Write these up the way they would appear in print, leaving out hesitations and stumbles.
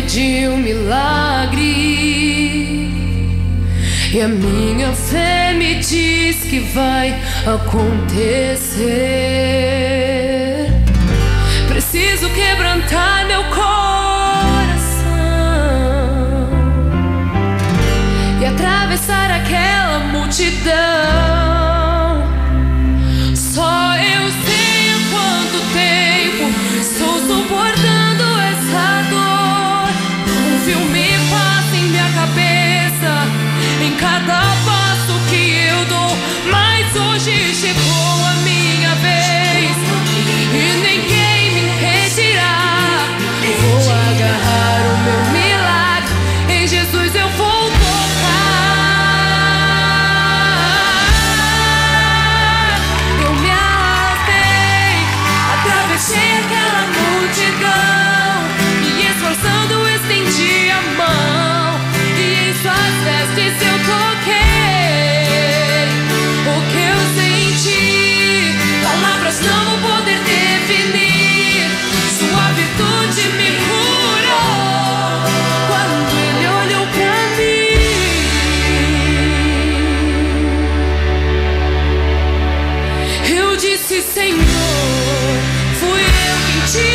de um milagre, e a minha fé me diz que vai acontecer. Preciso quebrantar meu coração e atravessar aquela multidão. Só eu sei há quanto tempo estou suportando essa dor. Um filme passa em minha cabeça em cada passo que eu dou, mas hoje chegou a minha vez e ninguém me impedirá. Vou agarrar o meu milagre, em Jesus eu vou tocar. Eu me arrastei, atravessei aquela multidão, me esforçando estendi a mão, e em suas vestes eu toquei. O que eu senti, palavras não vão poder definir. Sua virtude me curou quando Ele olhou pra mim. Eu disse: Senhor, fui eu quem te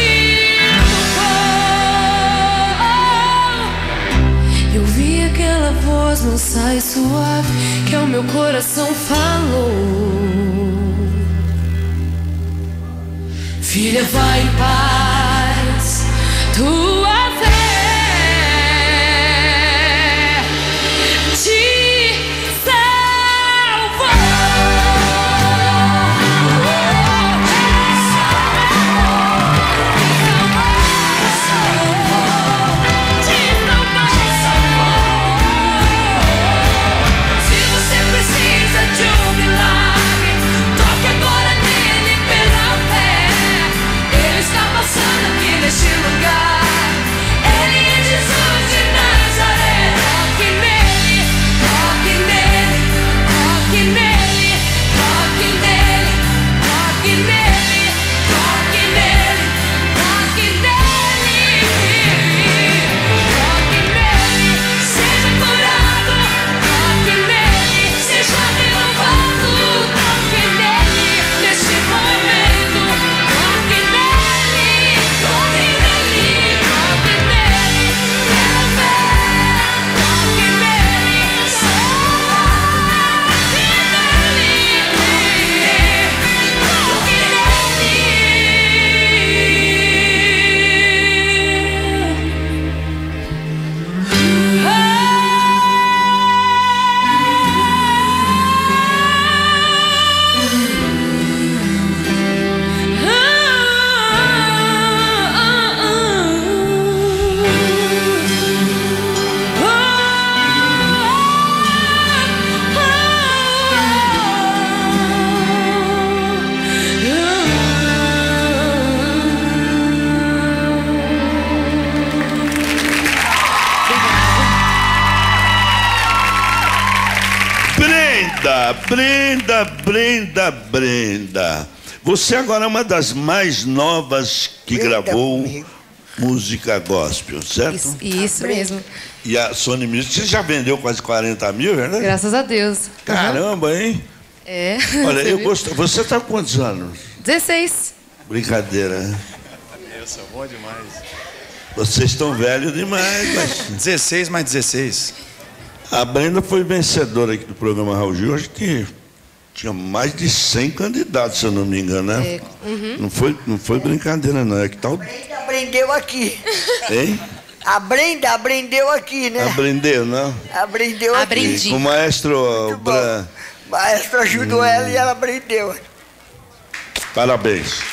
tocou. Eu vi aquela voz mansa e suave que ao meu coração falou: filha, vai em paz, tua fé te salvou. Se você precisa de um milagre, toque agora nele pela fé. Ele está passando aqui neste lugar. Ele é Jesus de Nazaré. Toque nele, toque nele, toque nele, toque nele, toque nele, toque nele, toque nele, seja curado, toque nele, seja renovado, toque nele, neste momento, toque nele, toque nele, toque nele, pela fé, toque nele, toque Brenda. Você agora é uma das mais novas que gravou música gospel, certo? Isso mesmo. E a Sony Music, você já vendeu quase 40 mil, né? Graças a Deus. Caramba, hein? É. Olha, eu gosto. Você está com quantos anos? 16. Brincadeira. Isso, é bom demais. Vocês estão velhos demais, mas... 16 mais 16. A Brenda foi vencedora aqui do programa Raul Gil. Acho que tinha mais de 100 candidatos, se eu não me engano, né? Não foi brincadeira, não. É que tal... A Brenda aprendeu aqui. Hein? A Brenda aprendeu aqui, né? Aprendeu, não? Aprendeu aqui. Aprendi. Com o maestro Muito bom. O maestro ajudou ela e ela aprendeu. Parabéns.